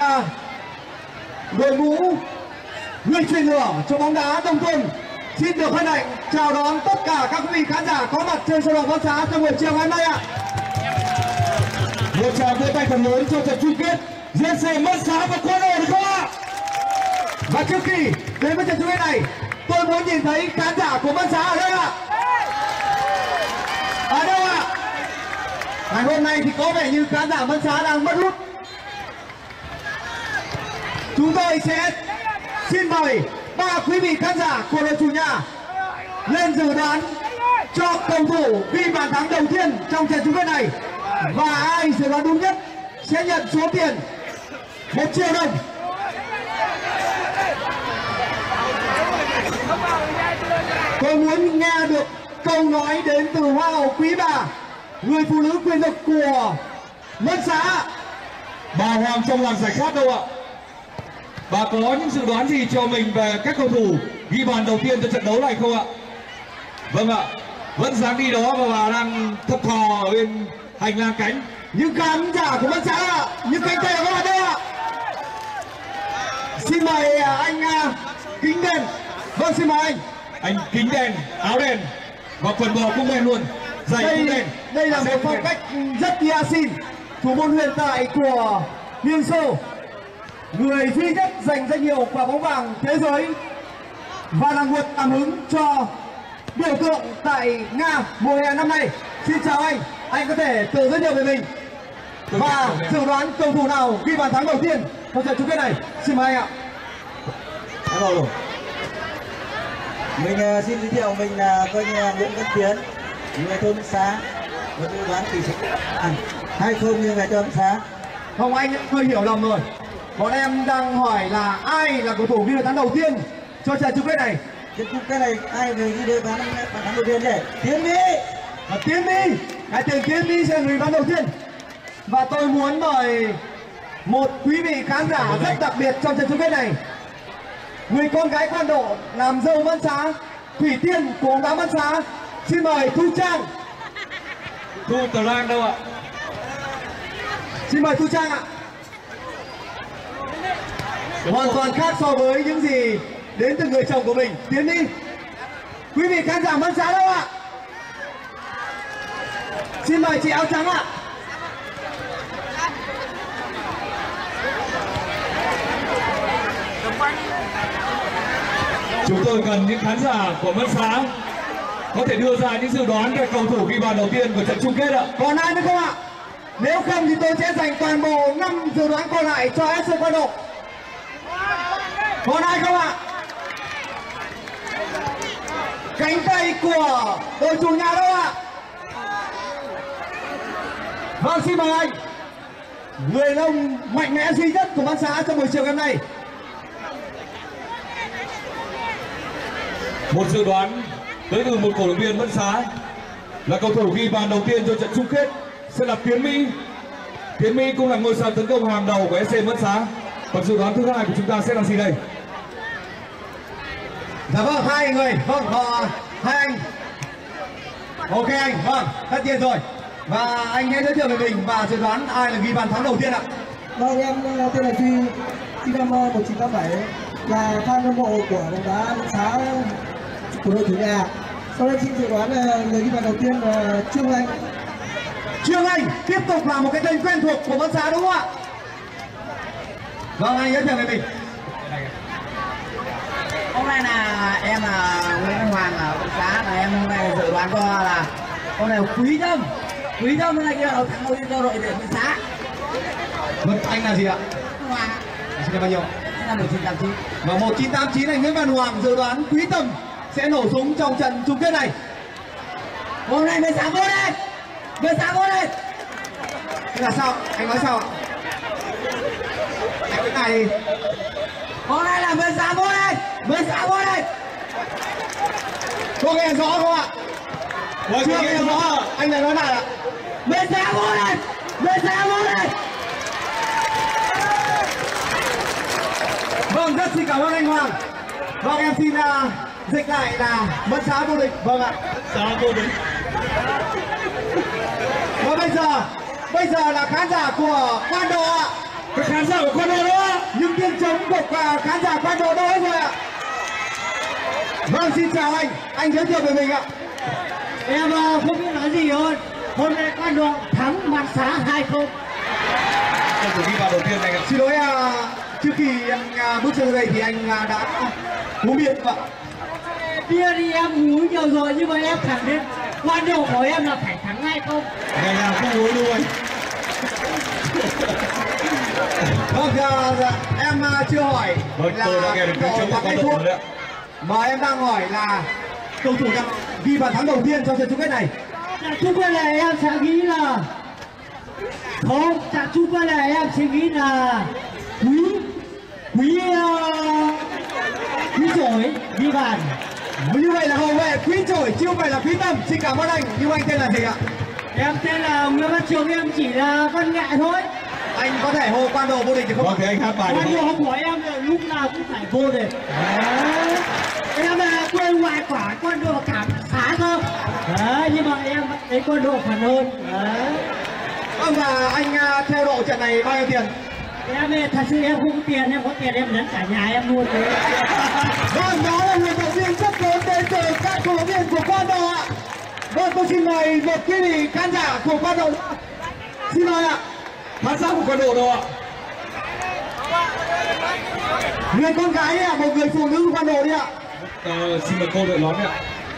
đội ngũ người truyền lửa cho bóng đá Đông Tuần xin được hân hạnh chào đón tất cả các quý vị khán giả có mặt trên sân vận động Văn Xá trong buổi chiều ngày hôm nay ạ. Một tràng vỗ tay thật lớn cho trận chung kết giữa FC Văn Xá và Quân đội được không ạ? Và trước khi đến với trận chung kết này, tôi muốn nhìn thấy khán giả của Văn Xá ở đây ạ. Ở đâu ạ? Ngày hôm nay thì có vẻ như khán giả Văn Xá đang mất hút. Chúng tôi sẽ xin mời ba quý vị khán giả của đội chủ nhà lên dự đoán cho cầu thủ ghi bàn thắng đầu tiên trong trận chung kết này, và ai dự đoán đúng nhất sẽ nhận số tiền 1 triệu đồng. Tôi muốn nghe được câu nói đến từ hoa hậu quý bà, người phụ nữ quyền lực của Văn Xá. Bà Hoàng trong làng giải khát đâu ạ? Bà có những dự đoán gì cho mình về các cầu thủ ghi bàn đầu tiên cho trận đấu này không ạ? Vâng ạ, vẫn dám đi đó và bà đang thấp thò ở bên hành lang cánh. Những khán giả của Văn Xá ạ, những cánh tay của các bạn đâu ạ? Xin mời anh Kính Đen. Vâng, xin mời anh. Anh kính đen, áo đen và quần bò cũng đen luôn. Giày cũng đen. Đây là một phong cách rất Yasin, thủ môn huyền thoại của Liên Xô, người duy nhất giành danh hiệu quả bóng vàng thế giới và là nguồn cảm hứng cho biểu tượng tại Nga mùa hè năm nay. Xin chào anh có thể tự giới thiệu về mình và dự đoán cầu thủ nào ghi bàn thắng đầu tiên trong trận chung kết này. Xin mời anh ạ. Hello. Mình xin giới thiệu mình là Nguyễn Văn Tiến, người thôn Văn Xá. Một dự đoán tỷ số 2-0 như về cho Văn Xá. Không, anh hơi hiểu lầm rồi. Bọn em đang hỏi là ai là cầu thủ ghi bàn thắng đầu tiên cho trận chung kết này. Trận chung kết này ai người ghi được bàn thắng đầu tiên để Tiến Mỹ. Tiến Mỹ, cái tiền Tiến Mỹ sẽ là người bắn đầu tiên. Và tôi muốn mời một quý vị khán giả rất đặc biệt trong trận chung kết này, người con gái quan độ làm dâu Văn Xá, thủy tiên của bóng đá Văn Xá. Xin mời Thu Trang. Thu Tờ Lan đâu ạ? Xin mời Thu Trang ạ. Hoàn toàn khác so với những gì đến từ người chồng của mình. Tiến đi. Quý vị khán giả Văn Xá đâu ạ? Xin mời chị áo trắng ạ. Chúng tôi cần những khán giả của Văn Xá có thể đưa ra những dự đoán về cầu thủ ghi bàn đầu tiên của trận chung kết ạ. Còn ai nữa không ạ? Nếu không thì tôi sẽ dành toàn bộ 5 dự đoán còn lại cho FC Quan Độ. Còn ai không ạ? Cánh tay của đội chủ nhà đâu ạ? Vâng, xin mời anh. Người lông mạnh mẽ duy nhất của Văn Xá trong buổi chiều ngày hôm nay. Một dự đoán tới từ một cổ động viên Văn Xá là cầu thủ ghi bàn đầu tiên cho trận chung kết sẽ là Tiến Mỹ. Tiến Mỹ cũng là ngôi sao tấn công hàng đầu của FC Văn Xá. Còn dự đoán thứ hai của chúng ta sẽ là gì đây? Dạ vâng, hai người. Vâng, hai anh. Ok anh, vâng, tất nhiên rồi. Và anh hãy giới thiệu về mình và dự đoán ai là ghi bàn thắng đầu tiên ạ? Vâng, em tên là Duy, sinh năm 1987, là fan hâm mộ của bóng đá Văn Xá của đội chủ nhà. Sau đây xin dự đoán người ghi bàn đầu tiên là Trương Anh. Trương Anh tiếp tục là một cái tên quen thuộc của Văn Xá đúng không ạ? Vâng, anh giới thiệu về mình. Hôm nay là em là Nguyễn Văn Hoàng ở Văn Xá, là em hôm nay dự đoán cho là con này Quý Tâm hôm nay kia đầu thắng đầu tiên cho đội tuyển Văn Xá. Vâng, anh là gì ạ? Hoàng. Sinh năm bao nhiêu? Sinh năm 1989. Và 1989 anh Nguyễn Văn Hoàng dự đoán Quý Tâm sẽ nổ súng trong trận chung kết này. Hôm nay Văn Xá vô đây. Văn Xá vô đây. Thế là sao? Anh nói sao ạ? Anh cái này đi. Hôm nay là Văn Xá vô đây. Văn Xá vô đây. Có nghe rõ không ạ? Chưa nghe rõ. Anh lại nói lại ạ. Văn Xá vô đây. Văn Xá vô đây. Vâng, rất xin cảm ơn anh Hoàng. Vâng, em xin dịch lại là Văn Xá vô địch. Vâng ạ. Xá vô địch. Và bây giờ là khán giả của Quan Độ ạ. Các khán giả của Quan Độ đâu ạ? chống của khán giả Quan Độ đâu hết rồi ạ? Vâng, xin chào anh giới thiệu về mình ạ. Em không biết nói gì hơn. Hôm nay Quan Độ thắng Mạn Xá 2-0. Cầu thủ ghi bàn đầu tiên anh ạ. Xin lỗi, trước khi anh bước chân đây thì anh đã uống bia ạ. Bia đi em uống nhiều rồi, nhưng mà em khẳng định Quan Độ của em là phải thắng 2-0. Ngày nào cũng uống luôn. Vâng, em chưa hỏi Vâng, là tôi đã nghe được tiếng chống của Quan Độ rồi đấy ạ. mà em đang hỏi là cầu thủ nào ghi bàn thắng đầu tiên trong trận chung kết này. Trận chung kết này em sẽ nghĩ là không, trận chung kết này em sẽ nghĩ là Quý Chổi ghi bàn. Như vậy là hậu vệ Quý Chổi chứ không phải là Quý Tâm. Xin cảm ơn anh. Nhưng anh tên là gì ạ? Em tên là Nguyễn Văn Trường, em chỉ là văn nghệ thôi. Anh có thể hô Quan Độ vô địch được không? Vâng, thì anh hát bài Quan được Độ không? của em là lúc nào cũng phải vô địch. Đấy. Em là quê ngoại quả Quan Độ cảm xá cơ. Đấy, nhưng mà em thấy Quan Độ phần hơn. Đấy. Vâng, và anh theo độ trận này bao nhiêu tiền? Em thật sự em không có tiền, em có tiền em lấn cả nhà em luôn đấy. Vâng, đó là một động viên rất lớn đến từ các cổ động viên của Quan Độ ạ. Vâng, tôi xin mời một quý vị khán giả của Quan Độ. Xin mời ạ. Khán giả của Quan Độ đâu ạ? Người con gái ạ, một người phụ nữ của Quan Độ đi ạ. Xin mời cô đội nón ạ.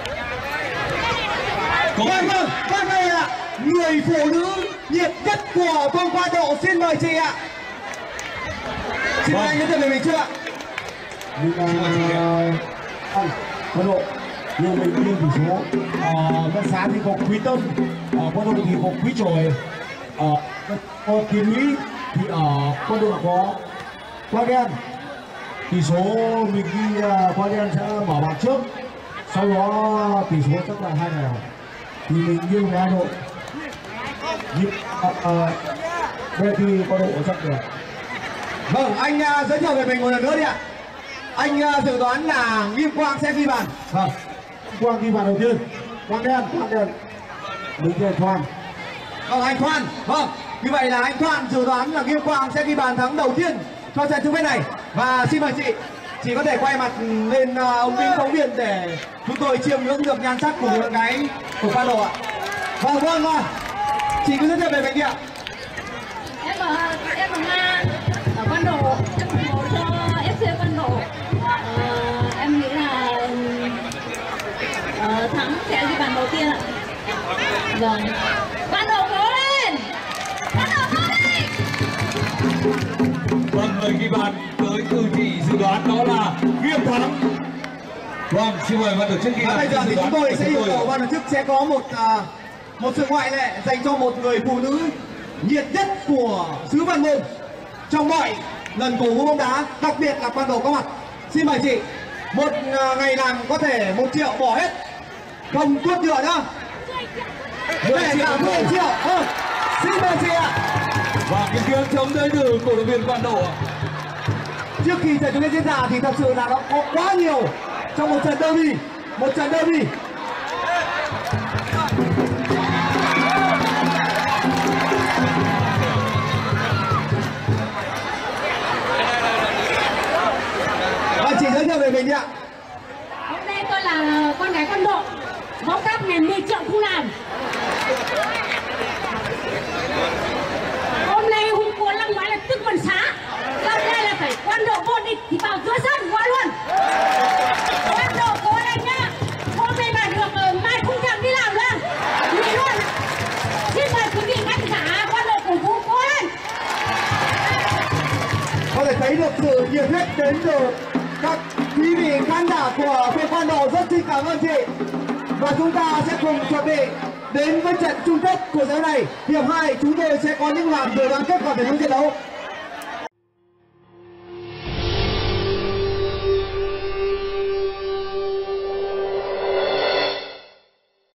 Vâng ơi ạ. Người phụ nữ nhiệt nhất của thôn Quan Độ, xin mời chị ạ. Xin mời anh giới thiệu về mình chưa ạ? Mình anh Quan Độ, nhưng mình ghi tỷ số. Văn Xá thì có Quý Tâm, Quan Độ thì có Quý Chổi, có Tiến Mỹ thì ở Quan Độ có Quang Đen. Tỷ số mình ghi Quang Đen sẽ mở bàn trước, sau đó tỷ số chắc là 2-0 thì mình nghiêng về Hà Nội. Đây thì Quan Độ chắc được. Vâng, anh giới thiệu về mình một lần nữa đi ạ. Anh dự đoán là Nghiêm Quang sẽ ghi bàn. Vâng, Quang ghi bàn đầu tiên. Quang Đen, đứng về Thoan. Vâng, anh Thoan. Vâng, như vậy là anh Thoan dự đoán là Nghiêm Quang sẽ ghi bàn thắng đầu tiên cho trận chung kết này. Và xin mời chị có thể quay mặt lên ông Vinh phóng viên để chúng tôi chiêm ngưỡng được nhan sắc của người bạn gái của Quan Độ ạ. Vâng, chị cứ giới thiệu về mình đi ạ. Em ở Nga, ở Quan Độ, em ủng hộ cho FC Quan Độ. Em nghĩ là thắng sẽ ghi bàn đầu tiên ạ. Vâng, Quan Độ cố lên, Quan Độ cố lên. Vâng, người ghi bàn tới từ chị dự đoán đó là Nghiêm thắng. Vâng, xin mời ban tổ chức ghi Và bàn. bây giờ thì chúng tôi sẽ yêu cầu ban tổ chức sẽ có một sự ngoại lệ dành cho một người phụ nữ nhiệt nhất của xứ Văn Môn trong mọi lần cổ vũ bóng đá, đặc biệt là Quan Độ có mặt. Xin mời chị. Một ngày làm có thể 1 triệu bỏ hết, không tuốt nhựa nữa. Có thể là 10 triệu. Xin mời chị ạ. Và cái tiếng chống tới từ cổ động viên Quan Độ ạ. Trước khi trận chung kết diễn ra thì thật sự là nó có quá nhiều trong một trận derby. Và chị giới thiệu về mình đi ạ. Hôm nay tôi là con gái Quan Độ, bóng cắp này 10 triệu không làm. Hôm nay hôm qua năm ngoái là tức Văn Xá, năm nay là phải Quan Độ vô địch thì vào giữa sân quá luôn. Quan Độ cố lên nhá, hôm nay mà được mai không thèm đi làm nữa, nghỉ luôn. Xin mời quý vị khán giả Quan Độ cổ vũ cố lên. Có thể thấy được sự nhiệt huyết đến từ các quý vị khán giả của phía Quan Độ. Rất xin cảm ơn chị. Và chúng ta sẽ cùng chuẩn bị đến với trận chung kết của giải này. Hiệp 2 chúng tôi sẽ có những màn dự đoán kết quả trận đấu.